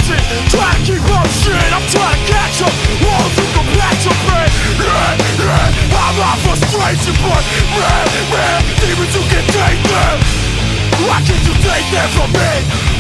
chasing, trying to keep up shit. I'm trying to catch up, walls to go back to me. I'm my frustration, but man, demons who can take them. Why can't you take them from me?